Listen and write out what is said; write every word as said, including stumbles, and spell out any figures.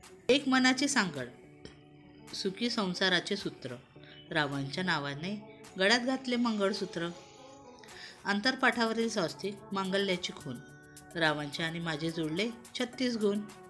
एक मनाची सांगड, सुखी संसाराचे सूत्र, रावांच्या नावाने गळ्यात घातले मंगळसूत्र. अंतरपाठावरील स्वास्तिक, मांगल्याची खून, रावांचे आणि माझे जुळले छत्तीस गुण.